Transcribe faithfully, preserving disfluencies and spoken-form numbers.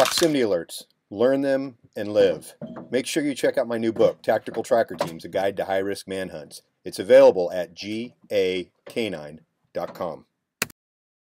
Proximity alerts. Learn them and live. Make sure you check out my new book, Tactical Tracker Teams, A Guide to High-Risk Manhunts. It's available at G A canine dot com.